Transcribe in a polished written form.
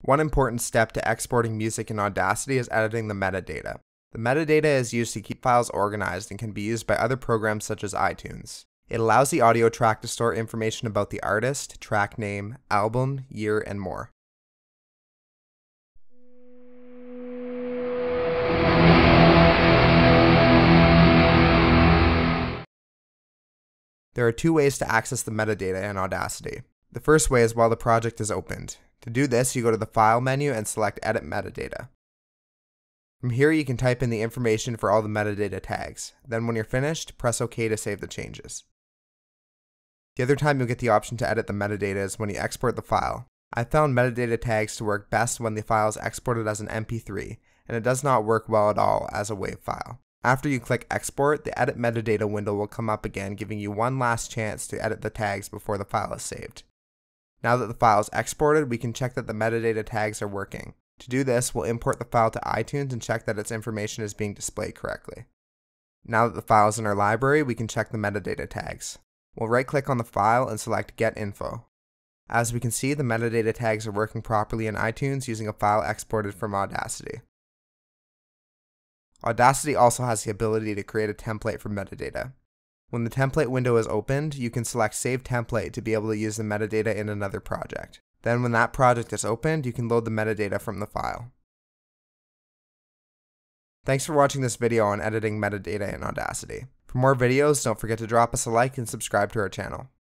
One important step to exporting music in Audacity is editing the metadata. The metadata is used to keep files organized and can be used by other programs such as iTunes. It allows the audio track to store information about the artist, track name, album, year, and more. There are two ways to access the metadata in Audacity. The first way is while the project is opened. To do this, you go to the File menu and select Edit Metadata. From here, you can type in the information for all the metadata tags. Then when you're finished, press OK to save the changes. The other time you'll get the option to edit the metadata is when you export the file. I found metadata tags to work best when the file is exported as an MP3, and it does not work well at all as a WAV file. After you click Export, the Edit Metadata window will come up again, giving you one last chance to edit the tags before the file is saved. Now that the file is exported, we can check that the metadata tags are working. To do this, we'll import the file to iTunes and check that its information is being displayed correctly. Now that the file is in our library, we can check the metadata tags. We'll right-click on the file and select Get Info. As we can see, the metadata tags are working properly in iTunes using a file exported from Audacity. Audacity also has the ability to create a template for metadata. When the template window is opened, you can select Save Template to be able to use the metadata in another project. Then when that project is opened, you can load the metadata from the file. Thanks for watching this video on editing metadata in Audacity. For more videos, don't forget to drop us a like and subscribe to our channel.